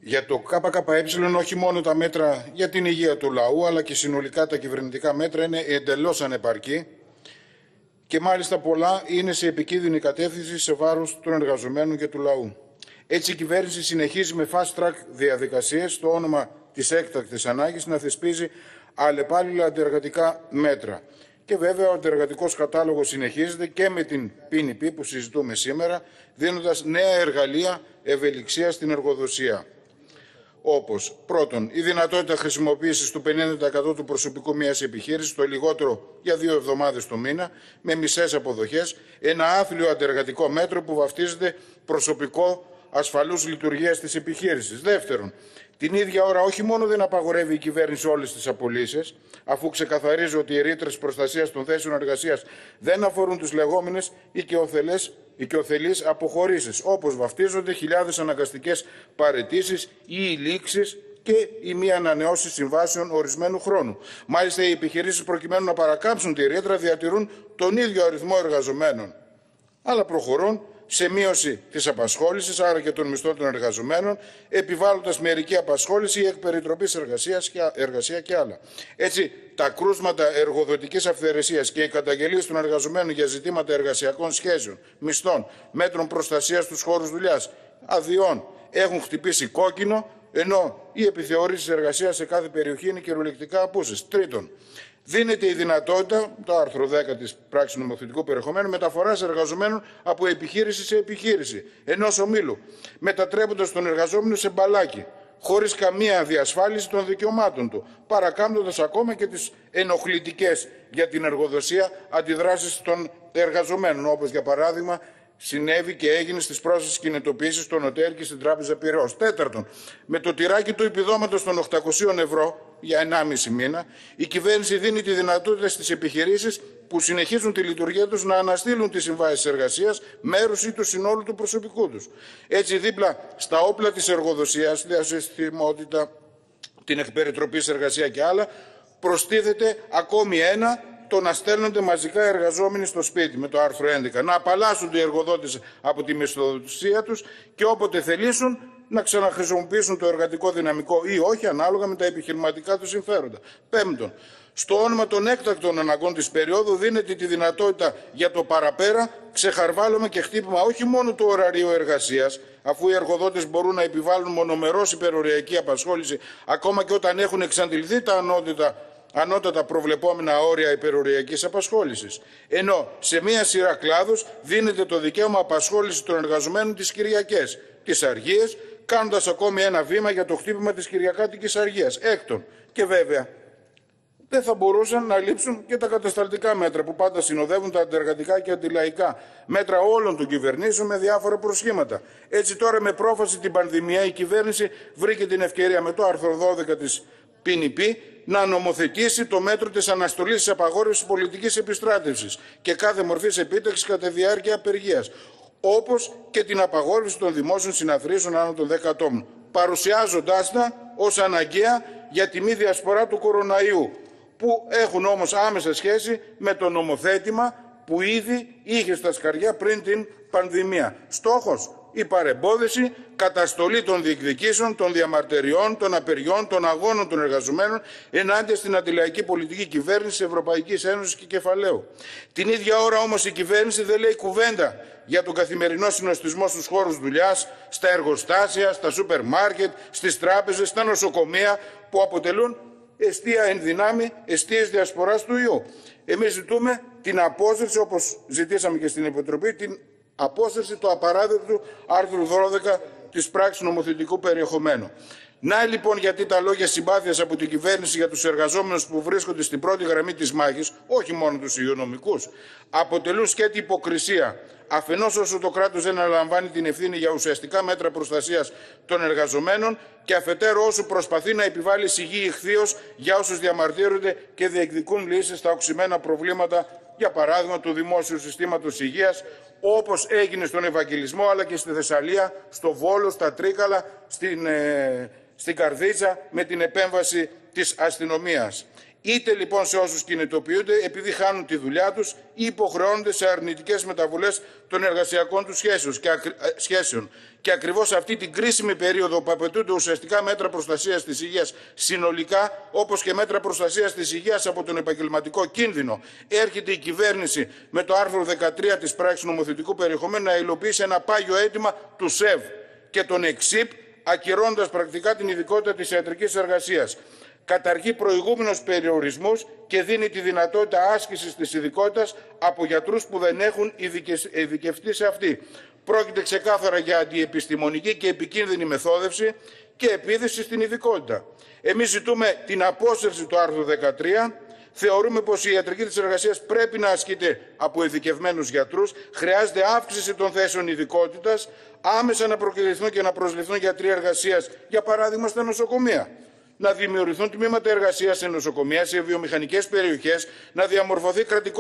Για το ΚΚΕ, όχι μόνο τα μέτρα για την υγεία του λαού, αλλά και συνολικά τα κυβερνητικά μέτρα είναι εντελώς ανεπαρκή και μάλιστα πολλά είναι σε επικίνδυνη κατεύθυνση σε βάρος των εργαζομένων και του λαού. Έτσι η κυβέρνηση συνεχίζει με fast track διαδικασίες στο όνομα της έκτακτης ανάγκης να θεσπίζει αλλεπάλληλα αντιεργατικά μέτρα. Και βέβαια ο αντιεργατικός κατάλογος συνεχίζεται και με την PNP που συζητούμε σήμερα, δίνοντας νέα εργαλεία ευελιξίας στην εργοδοσία. Όπως πρώτον, η δυνατότητα χρησιμοποίησης του 50% του προσωπικού μιας επιχείρησης, το λιγότερο για 2 εβδομάδες το μήνα, με μισές αποδοχές, ένα άθλιο αντεργατικό μέτρο που βαφτίζεται προσωπικό ασφαλούς λειτουργίας της επιχείρησης. Δεύτερον, την ίδια ώρα όχι μόνο δεν απαγορεύει η κυβέρνηση όλες τις απολύσεις, αφού ξεκαθαρίζει ότι οι ρήτρες προστασίας των θέσεων εργασίας δεν αφορούν τις λεγόμενες οικειοθελείς αποχωρήσεις, όπως βαφτίζονται χιλιάδες αναγκαστικές παραιτήσεις ή λήξεις και η μη ανανεώση συμβάσεων ορισμένου χρόνου. Μάλιστα, οι επιχειρήσεις προκειμένου να παρακάμψουν τη ρήτρα διατηρούν τον ίδιο αριθμό εργαζομένων, αλλά προχωρούν σε μείωση της απασχόλησης, άρα και των μισθών των εργαζομένων, επιβάλλοντας μερική απασχόληση ή εκπεριτροπής εργασία και άλλα. Έτσι, τα κρούσματα εργοδοτικής αυθαιρεσίας και οι καταγγελίες των εργαζομένων για ζητήματα εργασιακών σχέσεων, μισθών, μέτρων προστασίας στους χώρους δουλειάς, αδειών έχουν χτυπήσει κόκκινο, ενώ οι επιθεωρήσεις εργασίας σε κάθε περιοχή είναι κυριολεκτικά απούσες. Τρίτον, δίνεται η δυνατότητα, το άρθρο 10 της πράξης νομοθετικού περιεχομένου, μεταφοράς εργαζομένων από επιχείρηση σε επιχείρηση ενός ομίλου, μετατρέποντας τον εργαζόμενο σε μπαλάκι, χωρίς καμία διασφάλιση των δικαιωμάτων του, παρακάμπτοντας ακόμα και τις ενοχλητικές για την εργοδοσία αντιδράσεις των εργαζομένων, όπως για παράδειγμα συνέβη και έγινε στις πρόσθετες κινητοποιήσεις στον ΟΤΕΡ και στην Τράπεζα Πειραιώς. Τέταρτον, με το τυράκι του επιδόματος των 800 ευρώ για 1,5 μήνα, η κυβέρνηση δίνει τη δυνατότητα στις επιχειρήσεις που συνεχίζουν τη λειτουργία τους να αναστείλουν τις συμβάσεις εργασίας, μέρους ή του συνόλου του προσωπικού τους. Έτσι, δίπλα στα όπλα της εργοδοσίας, διασυστημότητα, την εκπεριτροπή εργασία και άλλα, προστίθεται ακόμη ένα, το να στέλνονται μαζικά εργαζόμενοι στο σπίτι με το άρθρο 11, να απαλλάσσονται οι εργοδότες από τη μισθοδοσία τους και όποτε θελήσουν να ξαναχρησιμοποιήσουν το εργατικό δυναμικό ή όχι, ανάλογα με τα επιχειρηματικά τους συμφέροντα. Πέμπτον, στο όνομα των έκτακτων αναγκών της περίοδου δίνεται τη δυνατότητα για το παραπέρα ξεχαρβάλωμα και χτύπημα όχι μόνο του ωραρίου εργασίας, αφού οι εργοδότες μπορούν να επιβάλλουν μονομερώς υπεροριακή απασχόληση ακόμα και όταν έχουν εξαντληθεί τα ανώτατα προβλεπόμενα όρια υπεροριακής απασχόλησης. Ενώ σε μία σειρά κλάδους δίνεται το δικαίωμα απασχόλησης των εργαζομένων τις Κυριακές, τις αργίες, κάνοντας ακόμη ένα βήμα για το χτύπημα της Κυριακάτικης αργίας. Έκτον, και βέβαια, δεν θα μπορούσαν να λείψουν και τα κατασταλτικά μέτρα που πάντα συνοδεύουν τα αντεργατικά και αντιλαϊκά μέτρα όλων των κυβερνήσεων με διάφορα προσχήματα. Έτσι τώρα με πρόφαση την πανδημία η κυβέρνηση βρήκε την ευκαιρία με το άρθρο 12 της PNP να νομοθετήσει το μέτρο της αναστολής της απαγόρευσης πολιτικής επιστράτευσης και κάθε μορφής επίτευξης κατά διάρκεια απεργίας, όπως και την απαγόρευση των δημόσιων συναθρήσεων άνω των 10 ατόμων, παρουσιάζοντάς τα ως αναγκαία για τη μη διασπορά του κοροναϊού, που έχουν όμως άμεσα σχέση με το νομοθέτημα που ήδη είχε στα σκαριά πριν την πανδημία. Στόχος, η παρεμπόδιση, καταστολή των διεκδικήσεων, των διαμαρτυριών, των απεργιών, των αγώνων των εργαζομένων ενάντια στην αντιλαϊκή πολιτική κυβέρνηση Ευρωπαϊκής Ένωσης και κεφαλαίου. Την ίδια ώρα όμως η κυβέρνηση δεν λέει κουβέντα για τον καθημερινό συνοστισμό στους χώρους δουλειάς, στα εργοστάσια, στα σούπερ μάρκετ, στις τράπεζες, στα νοσοκομεία που αποτελούν εστία εν δυνάμει, εστίες διασποράς του ιού. Εμείς ζητούμε την απόσυρση, όπως ζητήσαμε και στην Επιτροπή, την απόσυρση του απαράδεκτου άρθρου 12 της πράξης νομοθετικού περιεχομένου. Να λοιπόν γιατί τα λόγια συμπάθειας από την κυβέρνηση για τους εργαζόμενους που βρίσκονται στην πρώτη γραμμή της μάχης, όχι μόνο τους υγειονομικούς, αποτελούν σκέτη υποκρισία. Αφενός όσο το κράτος δεν αναλαμβάνει την ευθύνη για ουσιαστικά μέτρα προστασίας των εργαζομένων και αφετέρου όσο προσπαθεί να επιβάλλει σιγή ηχθείως για όσους διαμαρτύρονται και διεκδικούν λύσεις στα οξυμένα προβλήματα, για παράδειγμα του δημόσιου συστήματος υγείας, όπως έγινε στον Ευαγγελισμό αλλά και στη Θεσσαλία, στο Βόλο, στα Τρίκαλα, στην Καρδίτσα με την επέμβαση της αστυνομίας. Είτε λοιπόν σε όσους κινητοποιούνται επειδή χάνουν τη δουλειά τους ή υποχρεώνονται σε αρνητικές μεταβολές των εργασιακών τους σχέσεων. Και ακριβώς αυτή την κρίσιμη περίοδο που απαιτούνται ουσιαστικά μέτρα προστασίας της υγείας συνολικά, όπως και μέτρα προστασίας της υγείας από τον επαγγελματικό κίνδυνο, έρχεται η κυβέρνηση με το άρθρο 13 της πράξης νομοθετικού περιεχομένου να υλοποιήσει ένα πάγιο αίτημα του ΣΕΒ και των ΕΞΥΠ, ακυρώντας πρακτικά την ειδικότητα της ιατρικής εργασίας. Καταργεί προηγούμενους περιορισμούς και δίνει τη δυνατότητα άσκησης της ειδικότητας από γιατρούς που δεν έχουν ειδικευτεί σε αυτή. Πρόκειται ξεκάθαρα για αντιεπιστημονική και επικίνδυνη μεθόδευση και επίδυση στην ειδικότητα. Εμείς ζητούμε την απόσυρση του άρθρου 13. Θεωρούμε πως η ιατρική της εργασίας πρέπει να ασκείται από ειδικευμένους γιατρούς. Χρειάζεται αύξηση των θέσεων ειδικότητας, άμεσα να προκριθούν και να προσληφθούν γιατροί εργασίας, για παράδειγμα στα νοσοκομεία. Να δημιουργηθούν τμήματα εργασίας σε νοσοκομεία, σε βιομηχανικές περιοχές, να διαμορφωθεί κρατικό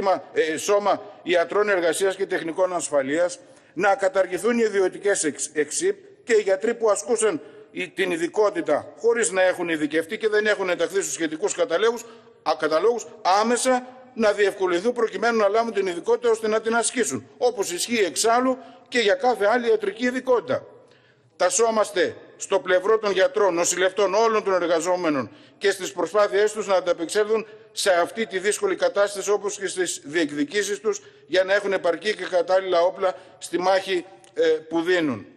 σώμα ιατρών εργασίας και τεχνικών ασφαλείας, να καταργηθούν οι ιδιωτικές ΕΞΥΠ και οι γιατροί που ασκούσαν την ειδικότητα χωρίς να έχουν ειδικευτεί και δεν έχουν ενταχθεί στους σχετικούς καταλόγους, άμεσα να διευκολυνθούν προκειμένου να λάβουν την ειδικότητα ώστε να την ασκήσουν, όπως ισχύει εξάλλου και για κάθε άλλη ιατρική ειδικότητα. Τασόμαστε στο πλευρό των γιατρών, νοσηλευτών, όλων των εργαζόμενων και στις προσπάθειές τους να ανταπεξέλθουν σε αυτή τη δύσκολη κατάσταση, όπως και στις διεκδικήσεις τους, για να έχουν επαρκή και κατάλληλα όπλα στη μάχη που δίνουν.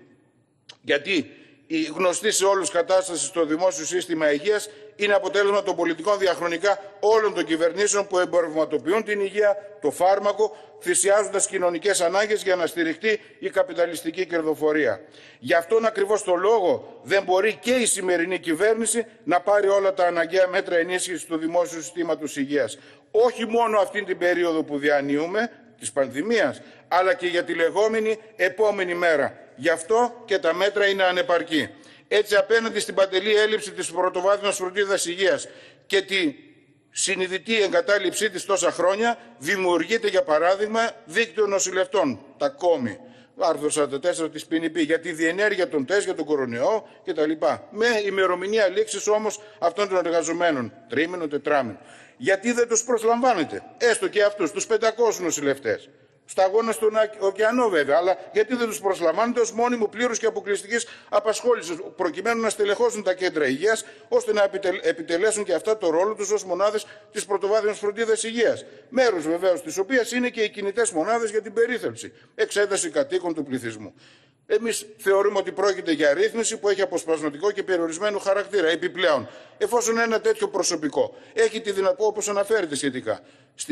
Γιατί η γνωστή σε όλους κατάσταση στο δημόσιο σύστημα υγείας είναι αποτέλεσμα των πολιτικών διαχρονικά όλων των κυβερνήσεων που εμπορευματοποιούν την υγεία, το φάρμακο, θυσιάζοντας κοινωνικές ανάγκες για να στηριχτεί η καπιταλιστική κερδοφορία. Γι' αυτόν ακριβώς το λόγο δεν μπορεί και η σημερινή κυβέρνηση να πάρει όλα τα αναγκαία μέτρα ενίσχυσης του δημόσιου συστήματος υγείας. Όχι μόνο αυτήν την περίοδο που διανύουμε, της πανδημίας, αλλά και για τη λεγόμενη επόμενη μέρα. Γι' αυτό και τα μέτρα είναι ανεπαρκή. Έτσι, απέναντι στην παντελή έλλειψη της πρωτοβάθμιας φροντίδας υγείας και τη συνειδητή εγκατάλειψή της τόσα χρόνια, δημιουργείται, για παράδειγμα, δίκτυο νοσηλευτών, τα κόμι, άρθρο 44 της ΠΝΠ, για τη διενέργεια των τεστ για τον κορονοϊό κτλ. Με ημερομηνία λήξης όμως αυτών των εργαζομένων, τρίμηνο, τετράμηνο. Γιατί δεν τους προσλαμβάνετε, έστω και αυτούς, τους 500 νοσηλευτές? Σταγόνα στον ωκεανό βέβαια, αλλά γιατί δεν τους προσλαμβάνετε ως μόνιμου πλήρους και αποκλειστικής απασχόλησης, προκειμένου να στελεχώσουν τα κέντρα υγείας, ώστε να επιτελέσουν και αυτά το ρόλο τους ως μονάδες της πρωτοβάθμιας φροντίδας υγείας. Μέρος βεβαίως της οποίας είναι και οι κινητές μονάδες για την περίθαλψη, εξέταση κατοίκων του πληθυσμού. Εμείς θεωρούμε ότι πρόκειται για ρύθμιση που έχει αποσπασματικό και περιορισμένο χαρακτήρα. Επιπλέον, εφόσον ένα τέτοιο προσωπικό έχει τη δυνατότητα, όπως αναφέρεται σχετικά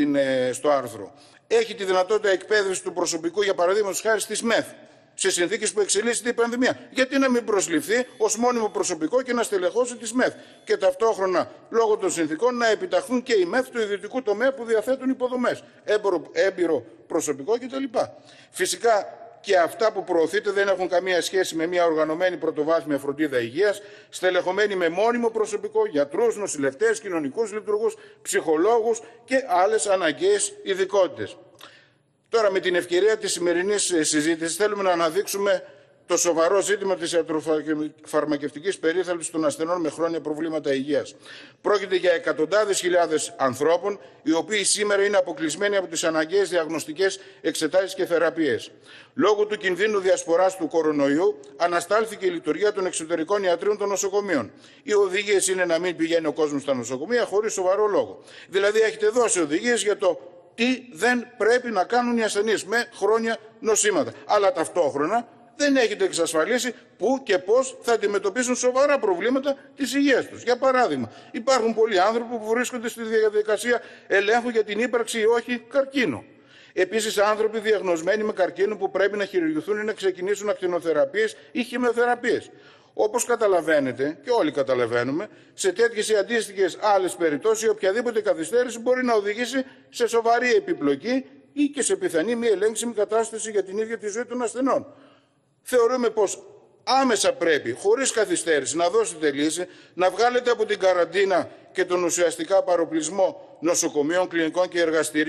στο άρθρο, έχει τη δυνατότητα εκπαίδευση του προσωπικού, για παραδείγματος χάρη στις ΜΕΘ, σε συνθήκες που εξελίσσεται η πανδημία, γιατί να μην προσληφθεί ως μόνιμο προσωπικό και να στελεχώσει τις ΜΕΘ και ταυτόχρονα λόγω των συνθήκων να επιταχθούν και οι ΜΕΘ του ιδιωτικού τομέα που διαθέτουν υποδομές, έμπειρο προσωπικό κτλ. Φυσικά, και αυτά που προωθείται δεν έχουν καμία σχέση με μια οργανωμένη πρωτοβάθμια φροντίδα υγείας, στελεχωμένη με μόνιμο προσωπικό, γιατρούς, νοσηλευτές, κοινωνικούς λειτουργούς, ψυχολόγους και άλλες αναγκαίες ειδικότητες. Τώρα, με την ευκαιρία της σημερινής συζήτησης, θέλουμε να αναδείξουμε το σοβαρό ζήτημα της ιατροφαρμακευτικής περίθαλψης των ασθενών με χρόνια προβλήματα υγείας. Πρόκειται για εκατοντάδες χιλιάδες ανθρώπων, οι οποίοι σήμερα είναι αποκλεισμένοι από τις αναγκαίες διαγνωστικές εξετάσεις και θεραπείες. Λόγω του κινδύνου διασποράς του κορονοϊού, αναστάλθηκε η λειτουργία των εξωτερικών ιατρίων των νοσοκομείων. Οι οδηγίες είναι να μην πηγαίνει ο κόσμος στα νοσοκομεία χωρίς σοβαρό λόγο. Δηλαδή, έχετε δώσει οδηγίες για το τι δεν πρέπει να κάνουν οι ασθενείς με χρόνια νοσήματα. Αλλά ταυτόχρονα δεν έχετε εξασφαλίσει πού και πώς θα αντιμετωπίσουν σοβαρά προβλήματα της υγείας τους. Για παράδειγμα, υπάρχουν πολλοί άνθρωποι που βρίσκονται στη διαδικασία ελέγχου για την ύπαρξη ή όχι καρκίνου. Επίσης, άνθρωποι διαγνωσμένοι με καρκίνο που πρέπει να χειρουργηθούν ή να ξεκινήσουν ακτινοθεραπείες ή χημειοθεραπείες. Όπως καταλαβαίνετε, και όλοι καταλαβαίνουμε, σε τέτοιες ή αντίστοιχες άλλες περιπτώσεις, η οποιαδήποτε καθυστέρηση μπορεί να οδηγήσει σε σοβαρή επιπλοκή ή και σε πιθανή μη ελέγξιμη κατάσταση για την ίδια τη ζωή των ασθενών. Θεωρούμε πως άμεσα πρέπει, χωρίς καθυστέρηση, να δώσετε λύση, να βγάλετε από την καραντίνα και τον ουσιαστικά παροπλισμό νοσοκομείων, κλινικών και εργαστηρίων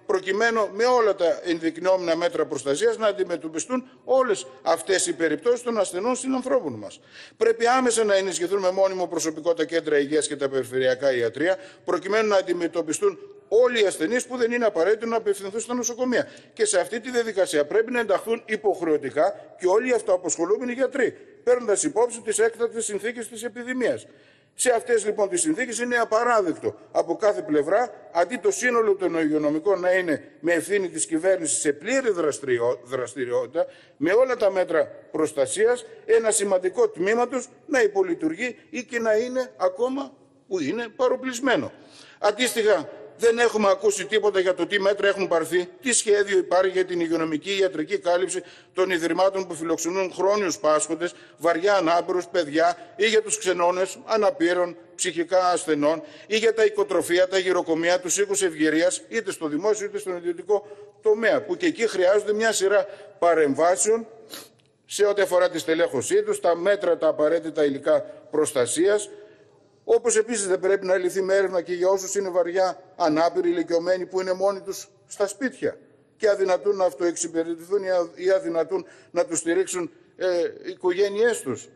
προκειμένου με όλα τα ενδεικνυόμενα μέτρα προστασίας να αντιμετωπιστούν όλες αυτές οι περιπτώσεις των ασθενών συνανθρώπων μας. Πρέπει άμεσα να ενισχυθούν με μόνιμο προσωπικό τα κέντρα υγείας και τα περιφερειακά ιατρεία, προκειμένου να αντιμετωπιστούν όλοι οι ασθενείς που δεν είναι απαραίτητο να απευθυνθούν στα νοσοκομεία. Και σε αυτή τη διαδικασία πρέπει να ενταχθούν υποχρεωτικά και όλοι οι αυτοαπασχολούμενοι γιατροί, παίρνοντας υπόψη τις έκτακτες συνθήκες της επιδημίας. Σε αυτές λοιπόν τις συνθήκες είναι απαράδεκτο από κάθε πλευρά, αντί το σύνολο των υγειονομικών να είναι με ευθύνη της κυβέρνησης σε πλήρη δραστηριότητα, με όλα τα μέτρα προστασίας, ένα σημαντικό τμήμα τους να υπολειτουργεί ή και να είναι ακόμα που είναι παροπλισμένο. Αντίστοιχα, δεν έχουμε ακούσει τίποτα για το τι μέτρα έχουν πάρθει, τι σχέδιο υπάρχει για την υγειονομική ιατρική κάλυψη των ιδρυμάτων που φιλοξενούν χρόνιους πάσχοντες, βαριά ανάπηρους, παιδιά ή για τους ξενώνες, αναπήρων, ψυχικά ασθενών ή για τα οικοτροφία, τα γυροκομεία, τους οίκους ευγυρίας, είτε στο δημόσιο είτε στον ιδιωτικό τομέα, που και εκεί χρειάζονται μια σειρά παρεμβάσεων σε ό,τι αφορά τη στελέχωσή τους, τα μέτρα, τα απαραίτητα υλικά προστασίας. Όπως επίσης δεν πρέπει να λυθεί με έρευνα και για όσους είναι βαριά ανάπηροι, ηλικιωμένοι που είναι μόνοι τους στα σπίτια και αδυνατούν να αυτοεξυπηρετηθούν ή αδυνατούν να τους στηρίξουν οι οικογένειές τους.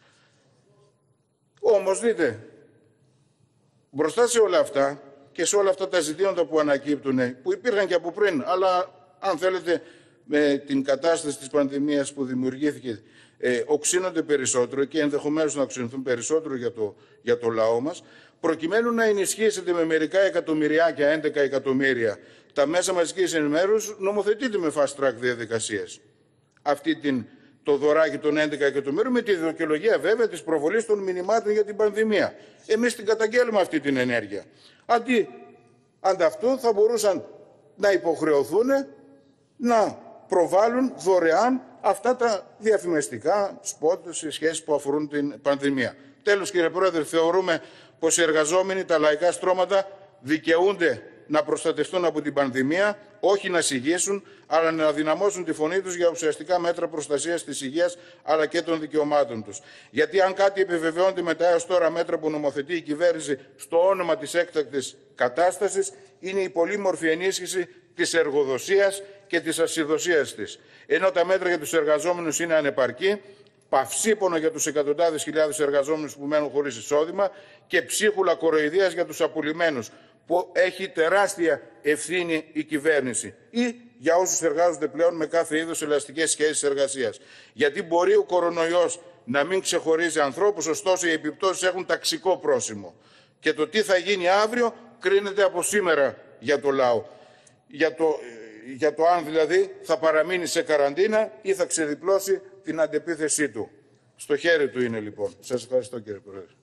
Όμως δείτε, μπροστά σε όλα αυτά και σε όλα αυτά τα ζητήματα που ανακύπτουν, που υπήρχαν και από πριν, αλλά αν θέλετε με την κατάσταση της πανδημίας που δημιουργήθηκε, οξύνονται περισσότερο και ενδεχομένως να οξυνθούν περισσότερο για το λαό μας, προκειμένου να ενισχύσετε με μερικά εκατομμυριάκια, 11 εκατομμύρια, τα μέσα μαζικής ενημέρωσης, νομοθετείτε με fast track διαδικασίες το δωράκι των 11 εκατομμύρων, με τη δικαιολογία βέβαια της προβολής των μηνυμάτων για την πανδημία. Εμείς την καταγγέλουμε αυτή την ενέργεια. Ανταυτού θα μπορούσαν να υποχρεωθούν να προβάλλουν δωρεάν αυτά τα διαφημιστικά σπότ σε σχέση που αφορούν την πανδημία. Τέλος, κύριε Πρόεδρε, θεωρούμε πως οι εργαζόμενοι, τα λαϊκά στρώματα δικαιούνται να προστατευτούν από την πανδημία, όχι να συγγύσουν, αλλά να δυναμώσουν τη φωνή τους για ουσιαστικά μέτρα προστασίας της υγείας αλλά και των δικαιωμάτων τους. Γιατί αν κάτι επιβεβαιώνεται με τα έως τώρα μέτρα που νομοθετεί η κυβέρνηση στο όνομα της έκτακτης κατάστασης, είναι η πολύμορφη ενίσχυση της εργοδοσίας και της ασυδοσίας της. Ενώ τα μέτρα για τους εργαζόμενους είναι ανεπαρκή, παυσίπονο για τους εκατοντάδες χιλιάδες εργαζόμενους που μένουν χωρίς εισόδημα και ψίχουλα κοροϊδίας για τους απολυμμένους, που έχει τεράστια ευθύνη η κυβέρνηση, ή για όσους εργάζονται πλέον με κάθε είδος ελαστικές σχέσεις εργασίας. Γιατί μπορεί ο κορονοϊός να μην ξεχωρίζει ανθρώπους, ωστόσο οι επιπτώσεις έχουν ταξικό πρόσημο. Και το τι θα γίνει αύριο κρίνεται από σήμερα για το λαό. Για το αν δηλαδή θα παραμείνει σε καραντίνα ή θα ξεδιπλώσει την αντεπίθεσή του. Στο χέρι του είναι λοιπόν. Σας ευχαριστώ κύριε Πρόεδρε.